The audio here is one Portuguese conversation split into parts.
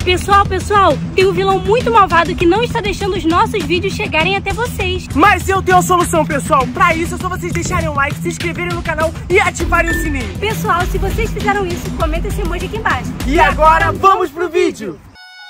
Pessoal, tem um vilão muito malvado que não está deixando os nossos vídeos chegarem até vocês. Mas eu tenho a solução, pessoal. Pra isso é só vocês deixarem um like, se inscreverem no canal e ativarem o sininho. Pessoal, se vocês fizeram isso, comenta esse emoji aqui embaixo. E agora, vamos pro vídeo!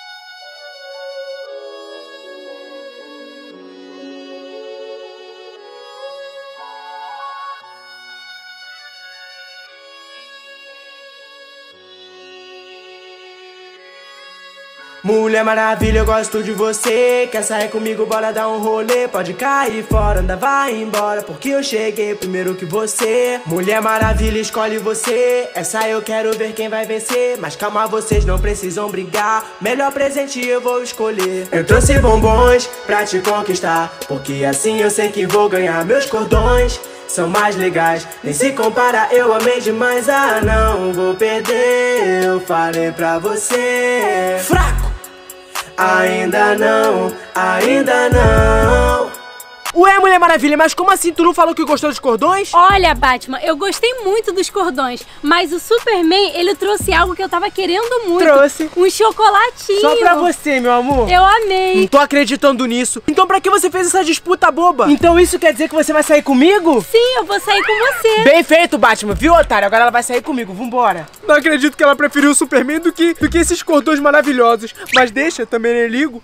Mulher Maravilha, eu gosto de você. Quer sair comigo, bora dar um rolê. Pode cair fora, anda, vai embora, porque eu cheguei primeiro que você. Mulher Maravilha, escolhe você. Essa eu quero ver quem vai vencer. Mas calma, vocês não precisam brigar. Melhor presente eu vou escolher. Eu trouxe bombons pra te conquistar, porque assim eu sei que vou ganhar. Meus cordões são mais legais, nem se compara, eu amei demais. Ah, não vou perder, eu falei pra você. Fraco! Ainda não, ainda não. Ué, Mulher Maravilha, mas como assim tu não falou que gostou dos cordões? Olha, Batman, eu gostei muito dos cordões, mas o Superman, ele trouxe algo que eu tava querendo muito. Trouxe um chocolatinho. só pra você, meu amor. Eu amei. Não tô acreditando nisso. Então pra que você fez essa disputa boba? Então isso quer dizer que você vai sair comigo? Sim, eu vou sair com você. Bem feito, Batman, viu, otário? Agora ela vai sair comigo, vambora. Não acredito que ela preferiu o Superman do que esses cordões maravilhosos. Mas deixa, também nem ligo.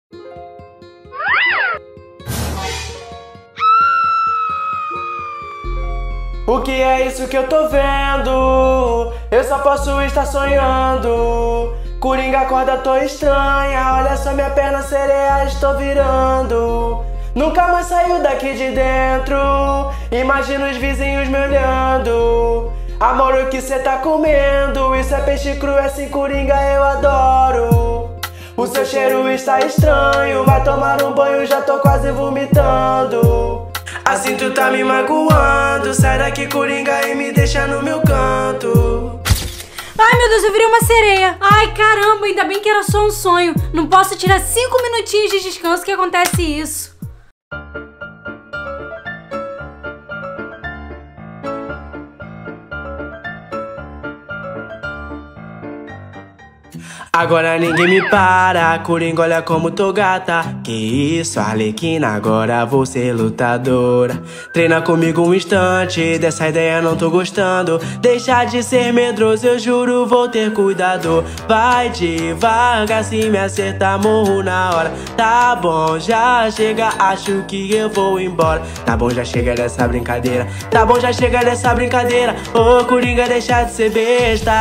O que é isso que eu tô vendo? Eu só posso estar sonhando. Coringa, acorda, tô estranha. Olha só minha perna sereia, estou virando. Nunca mais saiu daqui de dentro. Imagina os vizinhos me olhando. Amor, o que cê tá comendo? Isso é peixe cru, assim, Coringa, eu adoro. O seu cheiro está estranho. Vai tomar um banho, já tô quase vomitando. Assim tu tá me magoando. Sai daqui, Coringa, e me deixa no meu canto. Ai, meu Deus, eu virei uma sereia. Ai, caramba, ainda bem que era só um sonho. Não posso tirar 5 minutinhos de descanso que acontece isso. Agora ninguém me para, Coringa, olha como tô gata. Que isso, Arlequina, agora vou ser lutadora. Treina comigo um instante, dessa ideia não tô gostando. Deixa de ser medroso, eu juro, vou ter cuidado. Vai devagar, se me acertar morro na hora. Tá bom, já chega, acho que eu vou embora. Tá bom, já chega dessa brincadeira. Tá bom, já chega dessa brincadeira. Ô, Coringa, deixa de ser besta.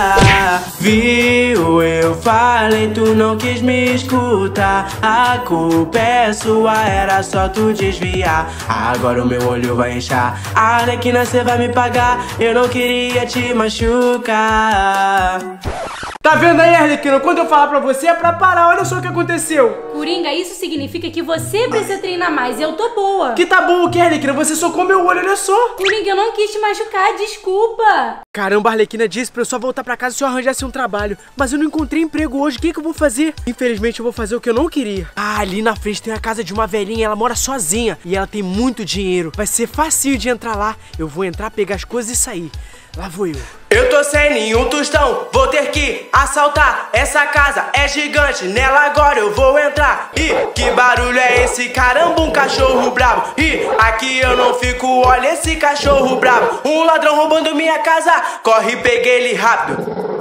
Viu, eu falei, tu não quis me escutar. A culpa é sua, era só tu desviar. Agora o meu olho vai inchar. Arlequina, cê vai me pagar. Eu não queria te machucar. Tá vendo aí, Arlequina? Quando eu falar pra você é pra parar. Olha só o que aconteceu. Coringa, isso significa que você precisa treinar mais e eu tô boa. Que tá bom o que, Arlequina? Você socou meu olho, olha só. Coringa, eu não quis te machucar, desculpa. Caramba, a Arlequina disse pra eu só voltar pra casa se eu arranjasse um trabalho. Mas eu não encontrei emprego hoje, o que eu vou fazer? Infelizmente eu vou fazer o que eu não queria. Ah, ali na frente tem a casa de uma velhinha, ela mora sozinha. E ela tem muito dinheiro. Vai ser facinho de entrar lá. Eu vou entrar, pegar as coisas e sair. Lá vou eu. Eu tô sem nenhum tostão, vou ter que assaltar. Essa casa é gigante, nela agora eu vou entrar. Ih, que barulho é esse? Caramba, um cachorro brabo. Ih, aqui eu não fico, olha esse cachorro brabo. Um ladrão roubando minha casa, corre e peguei ele rápido.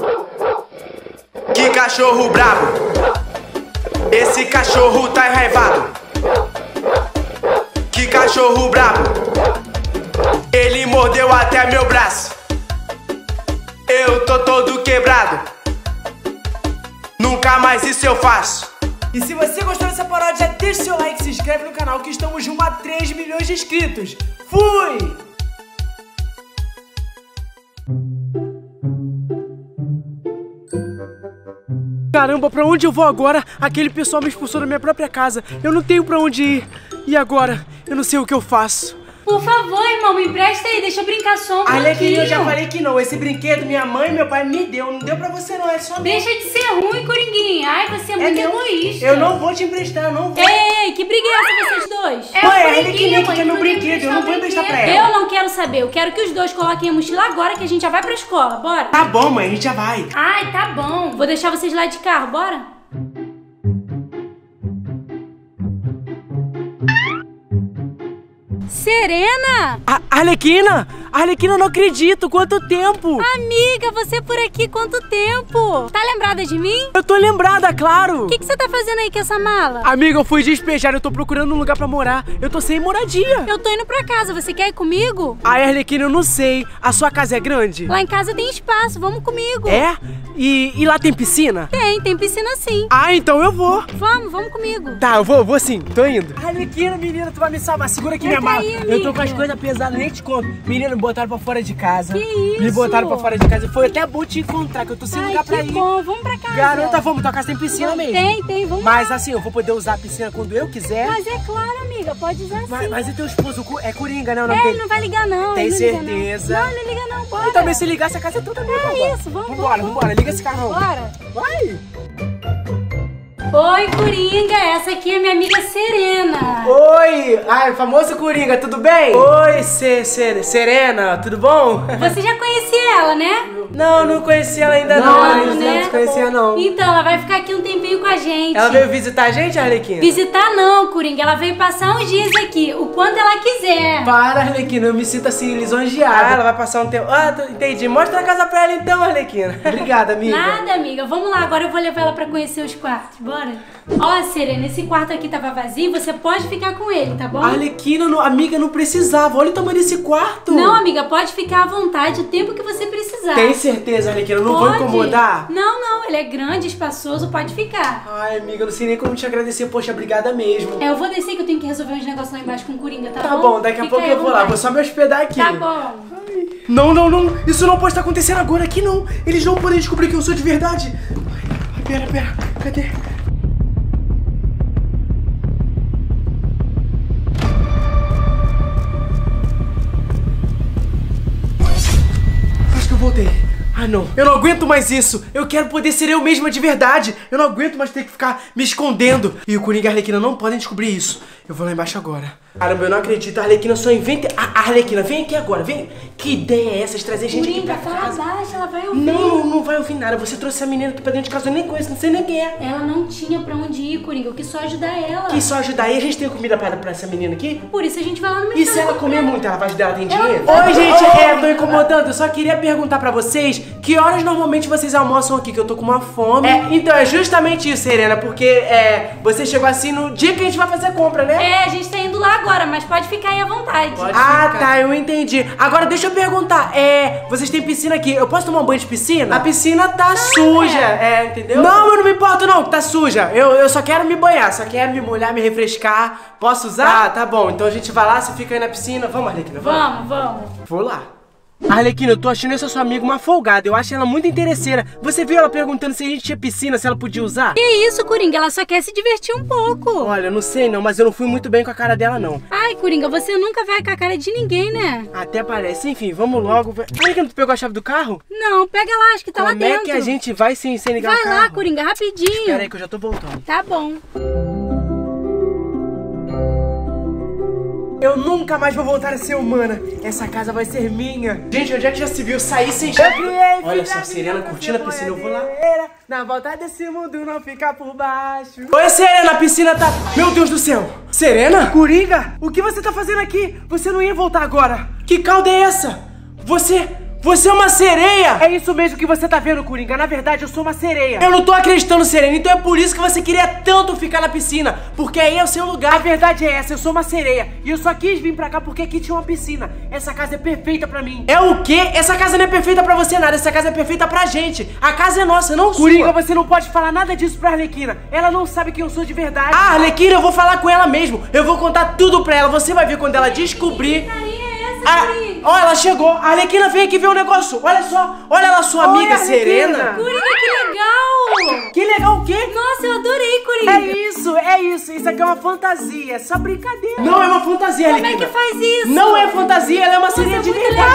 Que cachorro brabo. Esse cachorro tá enraivado. Que cachorro brabo. Ele mordeu até meu braço. Eu tô todo quebrado. Nunca mais isso eu faço. E se você gostou dessa paródia, deixa seu like, se inscreve no canal que estamos rumo a 3 milhões de inscritos. Fui! Caramba, pra onde eu vou agora? Aquele pessoal me expulsou da minha própria casa. Eu não tenho pra onde ir. E agora? Eu não sei o que eu faço. Por favor, irmão, me empresta aí, deixa eu brincar só um pouquinho. Arlequina, eu já falei que não. Esse brinquedo minha mãe e meu pai me deu. Não deu pra você não, é só meu. Deixa de ser ruim, Coringuinha. Ai, você é muito egoísta. Eu não vou te emprestar, eu não vou. Ei, que briga é essa, vocês dois? Mãe, a Arlequininha que quer meu brinquedo, eu não vou emprestar pra ela. Eu não quero saber, eu quero que os dois coloquem a mochila agora que a gente já vai pra escola, bora? Tá bom, mãe, a gente já vai. Ai, tá bom. Vou deixar vocês lá de carro, bora? Serena! Arlequina! Arlequina, eu não acredito! Quanto tempo! Amiga, você por aqui quanto tempo? Tá lembrada de mim? Eu tô lembrada, claro! O que você tá fazendo aí com essa mala? Amiga, eu fui despejada, eu tô procurando um lugar pra morar. Eu tô sem moradia. Eu tô indo pra casa, você quer ir comigo? Ai, Arlequina, eu não sei. A sua casa é grande? Lá em casa tem espaço, vamos comigo. É? E lá tem piscina? Tem piscina sim. Ah, então eu vou. Vamos comigo. Tá, eu vou sim, tô indo. Arlequina, menina, tu vai me salvar. Segura aqui minha mala. Aí, eu tô com as coisas pesadas, nem te conto. Menina, me botaram pra fora de casa. Que isso? Me botaram pra fora de casa. Foi até bom te encontrar, que eu tô sem lugar pra ir. Bom, vamos pra casa. Garota, vamos, tua casa tem piscina mesmo. Tem, vamos. Mas assim, eu vou poder usar a piscina quando eu quiser. Mas é claro, amiga, pode usar sim. Mas e teu esposo é Coringa, né? O nome Ele dele? não vai ligar não. Tem ele certeza? Não liga não, bora. E também se ligar, essa casa é toda minha. É isso, Vambora, liga esse carrão. Bora. Vai. Oi, Coringa, essa aqui é minha amiga Serena. Oi, famoso Coringa, tudo bem? Oi, Serena, tudo bom? Você já conhecia ela, né? Não conheci ela ainda não, né? Não conhecia não. Então, ela vai ficar aqui um tempinho com a gente. Ela veio visitar a gente, Arlequina? Visitar não, Coringa, ela veio passar uns dias aqui, o quanto ela quiser. Para, Arlequina, eu me sinto assim, lisonjeada. Ela vai passar um tempo. Entendi. Mostra a casa pra ela então, Arlequina. Obrigada, amiga. Nada, amiga. Vamos lá, agora eu vou levar ela pra conhecer os quartos. Bora? Ó, Serena, esse quarto aqui tava vazio, você pode ficar com ele, tá bom? Arlequina, amiga, não precisava. Olha o tamanho desse quarto. Não, amiga, pode ficar à vontade o tempo que você precisar. Tem certeza, Arlequina? Eu não Pode. vou incomodar? Não, ele é grande, espaçoso, pode ficar. Ai, amiga, eu não sei nem como te agradecer. Poxa, obrigada mesmo. Eu vou descer que eu tenho que resolver uns negócios lá embaixo com o Coringa, tá bom? Tá bom, daqui a pouco eu vou lá. Vou só me hospedar aqui. Tá bom. Não. Isso não pode estar acontecendo agora aqui, não. Eles não podem descobrir que eu sou de verdade. Ai, pera. Cadê? Acho que eu voltei. Ah, não. Eu não aguento mais isso. Eu quero poder ser eu mesma de verdade. Eu não aguento mais ter que ficar me escondendo. E o Coringa e a Arlequina não podem descobrir isso. Eu vou lá embaixo agora. Caramba, eu não acredito. A Arlequina só inventa... A Arlequina, vem aqui agora. Vem. Que ideia é essa de trazer gente aqui pra Coringa, casa? fala baixo, ela vai ouvir. Não vai ouvir nada. Você trouxe essa menina aqui pra dentro de casa. Eu nem conheço, não sei nem quem é. Ela não tinha pra onde ir, Coringa. Eu quis só ajudar ela. Quis só ajudar. E a gente tem comida pra essa menina aqui? Por isso a gente vai lá no mercado. E se ela comer muito, ela vai ajudar? Ela tem Ela dinheiro? vai. Oi, gente. Tô incomodando. Eu só queria perguntar pra vocês que horas normalmente vocês almoçam aqui, que eu tô com uma fome. Então, é justamente isso, Serena, porque você chegou assim no dia que a gente vai fazer compra, né? A gente tá indo lá agora, mas pode ficar aí à vontade. Tá, eu entendi. Agora deixa eu perguntar, vocês têm piscina aqui, eu posso tomar um banho de piscina? A piscina tá suja, entendeu? Não, eu não me importo não, tá suja. Eu só quero me banhar, só quero me molhar, me refrescar. Posso usar? Tá bom, então a gente vai lá, você fica aí na piscina. Vamos, Arlequina, Vamos. Vou lá. Arlequina, eu tô achando essa sua amiga uma folgada. Eu acho ela muito interesseira. Você viu ela perguntando se a gente tinha piscina, se ela podia usar? Que isso, Coringa? Ela só quer se divertir um pouco. Olha, eu não sei não, mas eu não fui muito bem com a cara dela não. Ai, Coringa, você nunca vai com a cara de ninguém, né? Até parece. Enfim, vamos logo. Arlequina, tu pegou a chave do carro? Não, pega lá, acho que tá lá dentro. Como é que a gente vai sem ligar o carro? Vai lá, Coringa, rapidinho. Espera aí que eu já tô voltando. Tá bom. Eu nunca mais vou voltar a ser humana. Essa casa vai ser minha. Gente, onde é que já se viu sair sem chave? Olha só, Serena curtindo a piscina, eu vou lá. Na volta desse mundo não ficar por baixo. Oi, Serena, a piscina tá... Meu Deus do céu. Serena? Coringa, o que você tá fazendo aqui? Você não ia voltar agora. Que calda é essa? Você é uma sereia! É isso mesmo que você tá vendo, Coringa. Na verdade, eu sou uma sereia. Eu não tô acreditando, Serena. Então é por isso que você queria tanto ficar na piscina. Porque aí é o seu lugar. A verdade é essa, eu sou uma sereia. E eu só quis vir pra cá porque aqui tinha uma piscina. Essa casa é perfeita pra mim. É o quê? Essa casa não é perfeita pra você nada. Essa casa é perfeita pra gente. A casa é nossa, não sua. Coringa, você não pode falar nada disso pra Arlequina. Ela não sabe quem eu sou de verdade. Ah, Arlequina, eu vou falar com ela mesmo. Eu vou contar tudo pra ela. Você vai ver quando ela descobrir... Ó, ela chegou. A Arlequina veio aqui ver um negócio. Olha só. Olha lá sua amiga Serena. Coringa, que legal. Que legal o quê? Nossa, eu adorei, Coringa. É isso. Isso aqui é uma fantasia. É só brincadeira. Não é uma fantasia, Arlequina. Como é que faz isso? Não é fantasia, ela é uma sereia de verdade. Legal,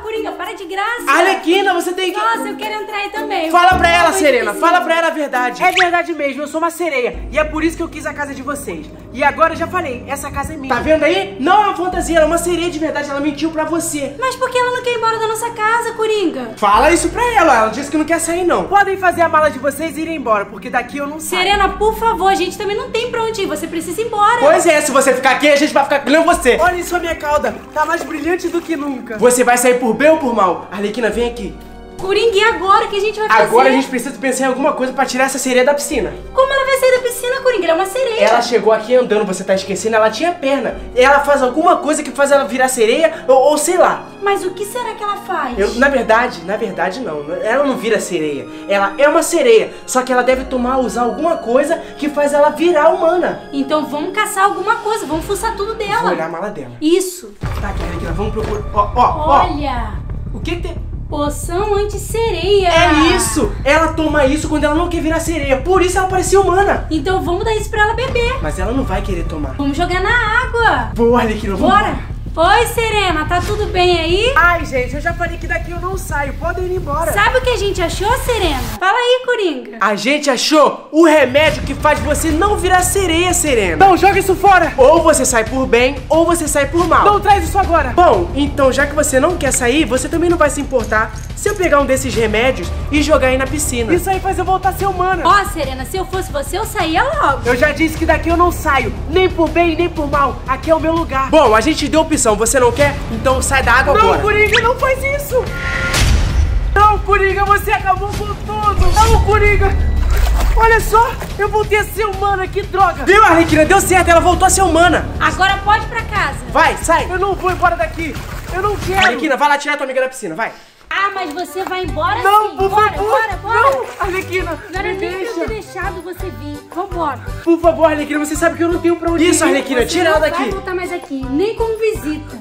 Coringa, para de graça. Arlequina, você tem que... Nossa, eu quero entrar aí também. Fala pra ela, Serena, fala pra ela a verdade. É verdade mesmo, eu sou uma sereia. E é por isso que eu quis a casa de vocês. E agora eu já falei, essa casa é minha. Tá vendo aí? Não é uma fantasia, ela é uma sereia de verdade, ela mentiu pra você. Mas por que ela não quer ir embora da nossa casa, Coringa? Fala isso pra ela disse que não quer sair não. Podem fazer a mala de vocês e ir embora, porque daqui eu não saio. Serena, por favor, a gente também não tem pra onde ir, você precisa ir embora. Pois é, se você ficar aqui, a gente vai ficar que nem você. Olha isso, a minha cauda, tá mais brilhante do que nunca. Você vai sair por bem ou por mal? Arlequina, vem aqui. Coringa, e agora o que a gente vai fazer? Agora a gente precisa pensar em alguma coisa pra tirar essa sereia da piscina. Como ela vai sair da piscina, Coringa? Ela é uma sereia. Ela chegou aqui andando, você tá esquecendo, ela tinha perna. Ela faz alguma coisa que faz ela virar sereia ou sei lá. Mas o que será que ela faz? Na verdade não. Ela não vira sereia. Ela é uma sereia, só que ela deve usar alguma coisa que faz ela virar humana. Então vamos caçar alguma coisa, vamos fuçar tudo dela. Vou olhar a mala dela. Isso. Tá aqui, vamos procurar. Olha. O que tem? Poção anti-sereia. É isso! Ela toma isso quando ela não quer virar sereia. Por isso ela parecia humana. Então vamos dar isso pra ela beber. Mas ela não vai querer tomar. Vamos jogar na água. Boa, Arlequina, vamos. Bora. Oi, Serena, tá tudo bem aí? Ai, gente, eu já falei que daqui eu não saio. Podem ir embora. Sabe o que a gente achou, Serena? Fala aí, Coringa. A gente achou o remédio que faz você não virar sereia, Serena. Não, joga isso fora. Ou você sai por bem, ou você sai por mal. Não, traz isso agora. Bom, então já que você não quer sair, você também não vai se importar se eu pegar um desses remédios e jogar aí na piscina. Isso aí faz eu voltar a ser humana. Ó, Serena, se eu fosse você, eu saía logo. Eu já disse que daqui eu não saio, nem por bem, nem por mal. Aqui é o meu lugar. Bom, a gente deu opção, você não quer? Então sai da água agora. Não, Coringa, não faz isso. Não, Coringa, você acabou com tudo. Não, Coringa. Olha só, eu voltei a ser humana, que droga. Viu, Arlequina? Deu certo, ela voltou a ser humana. Agora pode ir pra casa. Vai, sai. Eu não vou embora daqui. Eu não quero. Arlequina, vai lá tirar tua amiga da piscina, vai. Ah, mas você vai embora? Não, sim. Por favor. Bora. Não, Arlequina, não era nem pra eu ter deixado você vir. Vambora. Por favor, Arlequina, você sabe que eu não tenho pra onde ir. Isso, Arlequina, tira ela daqui. Não vai voltar mais aqui, nem como visita.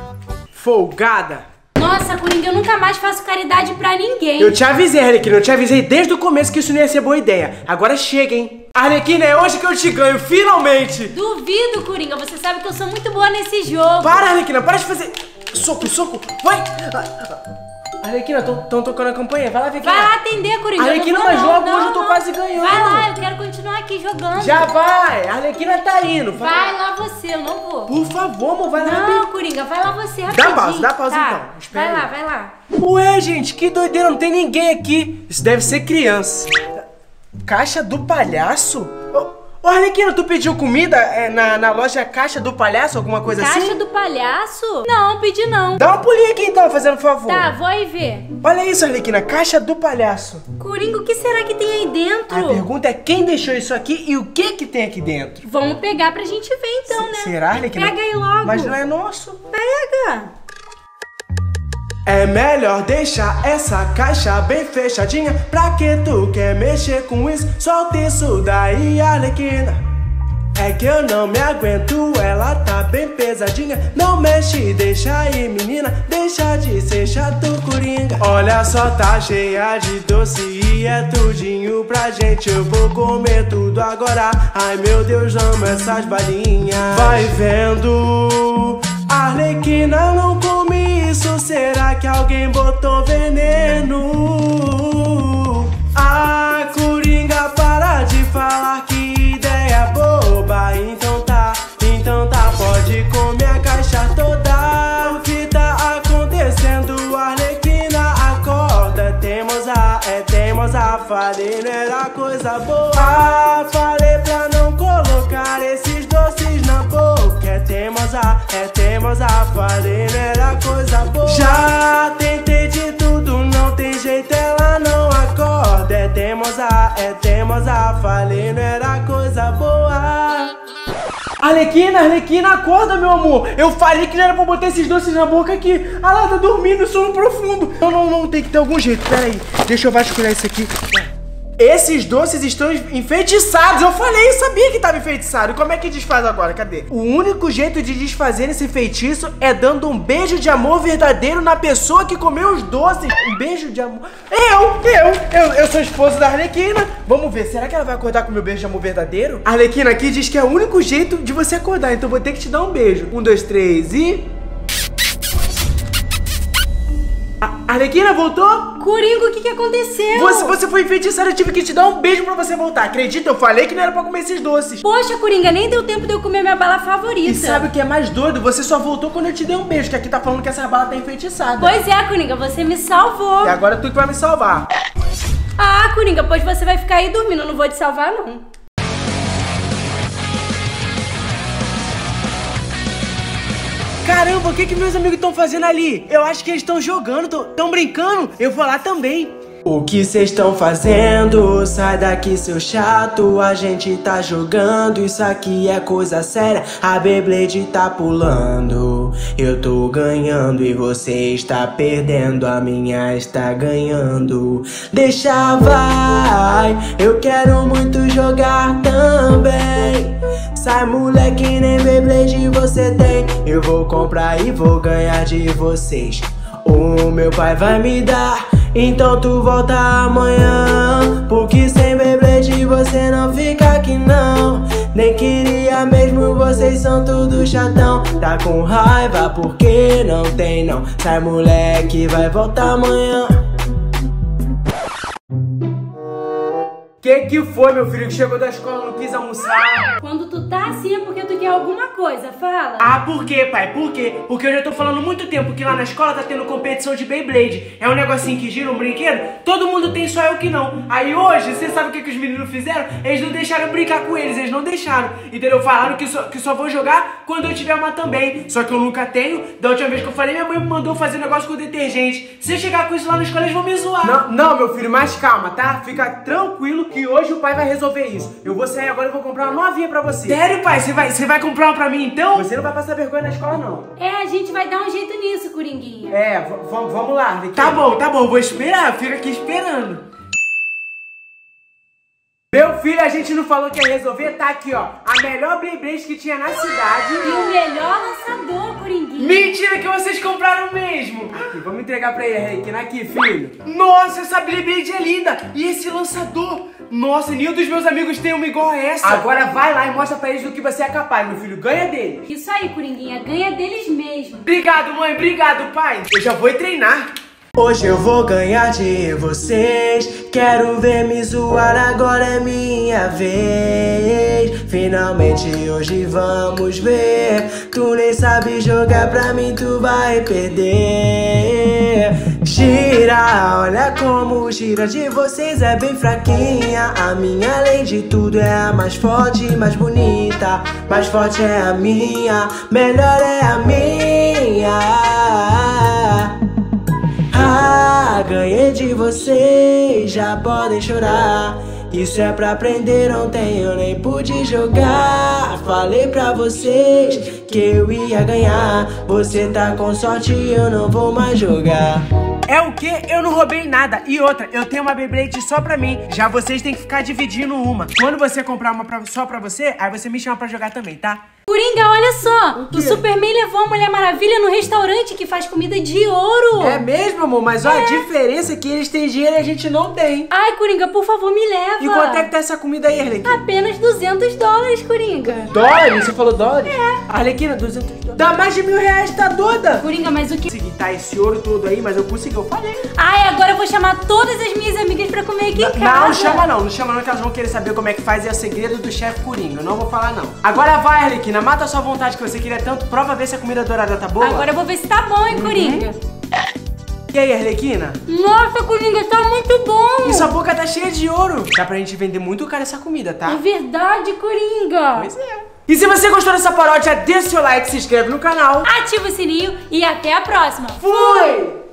Folgada. Nossa, Coringa, eu nunca mais faço caridade pra ninguém. Eu te avisei, Arlequina, eu te avisei desde o começo que isso não ia ser boa ideia. Agora chega, hein? Arlequina, é hoje que eu te ganho, finalmente. Duvido, Coringa, você sabe que eu sou muito boa nesse jogo. Para, Arlequina, para de fazer... Soco, vai. Arlequina, tão tocando a campanha, vai lá ver quem Vai lá atender, Coringa. Arlequina, mas logo hoje eu tô quase ganhando. Vai lá, eu quero continuar aqui jogando. Já vai, a Arlequina tá indo. Vai lá você, eu não vou. Por favor, amor, vai lá. Não, Coringa, vai lá você rapidinho. Dá pausa tá. então. Espera vai lá. Ué, gente, que doideira, não tem ninguém aqui. Isso deve ser criança. Caixa do Palhaço? Ô, Arlequina, tu pediu comida na loja Caixa do Palhaço, alguma coisa assim? Caixa do Palhaço? Não, pedi não. Dá uma pulinha aqui então, fazendo favor. Tá, vou aí ver. Olha isso, Arlequina, Caixa do Palhaço. Coringa, o que será que tem aí dentro? A pergunta é quem deixou isso aqui e o que tem aqui dentro. Vamos pegar pra gente ver então, né? Será, Arlequina? Pega aí logo. Mas não é nosso. Pega. É melhor deixar essa caixa bem fechadinha. Pra que tu quer mexer com isso? Solta isso daí, Arlequina. É que eu não me aguento, ela tá bem pesadinha. Não mexe, deixa aí, menina. Deixa de ser chato, Coringa. Olha só, tá cheia de doce e é tudinho pra gente. Eu vou comer tudo agora. Ai meu Deus, amo essas balinhas. Vai vendo, Arlequina não come isso. Será que alguém botou veneno? Ah, Coringa, para de falar que ideia boba. Então tá, pode comer a caixa toda. O que tá acontecendo, Arlequina? Acorda, é teimosa. Falei, não era coisa boa. Falei pra não colocar esses doces na boca. É teimosa, falei, não era coisa boa. Já tentei de tudo, não tem jeito, ela não acorda. É teimosa, falei, não era coisa boa. Arlequina, acorda, meu amor. Eu falei que não era pra botar esses doces na boca aqui. Ah lá, tá dormindo, sono profundo. Não, tem que ter algum jeito, peraí. Deixa eu vasculhar isso aqui. Esses doces estão enfeitiçados. Eu falei, eu sabia que tava enfeitiçado. Como é que desfaz agora? Cadê? O único jeito de desfazer esse feitiço é dando um beijo de amor verdadeiro na pessoa que comeu os doces. Um beijo de amor. Eu sou esposo da Arlequina. Vamos ver, será que ela vai acordar com o meu beijo de amor verdadeiro? A Arlequina aqui diz que é o único jeito de você acordar, então vou ter que te dar um beijo. 1, 2, 3 e... Arlequina, voltou? Coringa, o que aconteceu? Você foi enfeitiçada, eu tive que te dar um beijo pra você voltar. Acredita, eu falei que não era pra comer esses doces. Poxa, Coringa, nem deu tempo de eu comer minha bala favorita. E sabe o que é mais doido? Você só voltou quando eu te dei um beijo, que aqui tá falando que essa bala tá enfeitiçada. Pois é, Coringa, você me salvou. E agora tu que vai me salvar. Ah, Coringa, pois você vai ficar aí dormindo, eu não vou te salvar, não. Caramba, o que meus amigos estão fazendo ali? Eu acho que eles estão jogando, estão brincando. Eu vou lá também. O que vocês estão fazendo? Sai daqui, seu chato. A gente tá jogando, isso aqui é coisa séria. A Beyblade tá pulando. Eu tô ganhando e você está perdendo. A minha está ganhando. Deixa vai, eu quero muito jogar também. Sai, moleque, nem Beyblade você tem. Eu vou comprar e vou ganhar de vocês. O meu pai vai me dar, então tu volta amanhã. Porque sem Beyblade você não fica aqui não. Nem queria mesmo, vocês são tudo chatão. Tá com raiva porque não tem não. Sai, moleque, vai voltar amanhã. Que foi, meu filho, que chegou da escola e não quis almoçar? Quando tu tá assim é porque tu quer alguma coisa, fala. Ah, por quê, pai? Por quê? Porque eu já tô falando há muito tempo que lá na escola tá tendo competição de Beyblade. É um negocinho que gira um brinquedo, todo mundo tem, só eu que não. Aí hoje, você sabe o que os meninos fizeram? Eles não deixaram eu brincar com eles, não deixaram. Entendeu? Falaram que só vou jogar quando eu tiver uma também. Só que eu nunca tenho. Da última vez que eu falei, minha mãe me mandou fazer um negócio com detergente. Se eu chegar com isso lá na escola, eles vão me zoar. Não, meu filho, mas calma, tá? Fica tranquilo que hoje o pai vai resolver isso. Eu vou sair agora e vou comprar uma novinha pra você. Sério, pai? Você vai comprar uma pra mim, então? Você não vai passar vergonha na escola, não. É, a gente vai dar um jeito nisso, Coringuinha. É, vamos lá, Vicky. Tá bom, vou esperar. Fica aqui esperando. Meu filho, a gente não falou que ia resolver? Tá aqui, ó. A melhor Beyblade que tinha na cidade. E o melhor lançador, Coringuinha. Mentira que vocês compraram mesmo. Aqui, vamos entregar pra ele, Arlequina. Aqui, filho. Nossa, essa Beyblade é linda. E esse lançador? Nossa, nenhum dos meus amigos tem uma igual a essa. Agora vai lá e mostra pra eles do que você é capaz, meu filho. Ganha deles. Isso aí, Coringuinha. Ganha deles mesmo. Obrigado, mãe. Obrigado, pai. Eu já vou treinar. Hoje eu vou ganhar de vocês. Quero ver me zoar, agora é minha vez. Finalmente hoje vamos ver. Tu nem sabe jogar, pra mim tu vai perder. Gira, olha como gira, de vocês é bem fraquinha. A minha, além de tudo, é a mais forte, mais bonita. Mais forte é a minha, melhor é a minha. Ganhei de vocês, já podem chorar. Isso é pra aprender, ontem eu nem pude jogar. Falei pra vocês que eu ia ganhar. Você tá com sorte, eu não vou mais jogar. É o quê? Eu não roubei nada. E outra, eu tenho uma Beyblade só pra mim. Já vocês têm que ficar dividindo uma. Quando você comprar uma só pra você, aí você me chama pra jogar também, tá? Coringa, olha só! O Superman levou a Mulher Maravilha no restaurante que faz comida de ouro! É mesmo, amor? Mas ó, a diferença é que eles têm dinheiro e a gente não tem. Ai, Coringa, por favor, me leva! E quanto é que tá essa comida aí, Arlequina? Apenas $200, Coringa. Dólares? Você falou dólares? É. Arlequina, $200. Dá mais de R$1.000, tá doida? Coringa, mas o que... Consegui, tá esse ouro todo aí, mas eu consegui, eu falei. Ai, agora eu vou chamar todas as minhas amigas pra comer aqui em casa. Não chama não, que elas vão querer saber como é que faz e é o segredo do chefe Coringa. Eu não vou falar não. Agora vai, Arlequina, mata a sua vontade que você queria tanto, prova ver se a comida dourada tá boa. Agora eu vou ver se tá bom, hein, Coringa. E aí, Arlequina? Nossa, Coringa, tá muito bom. E sua boca tá cheia de ouro. Dá pra gente vender muito caro essa comida, tá? É verdade, Coringa. Pois é. E se você gostou dessa paródia, deixa o seu like, se inscreve no canal. Ativa o sininho e até a próxima. Fui!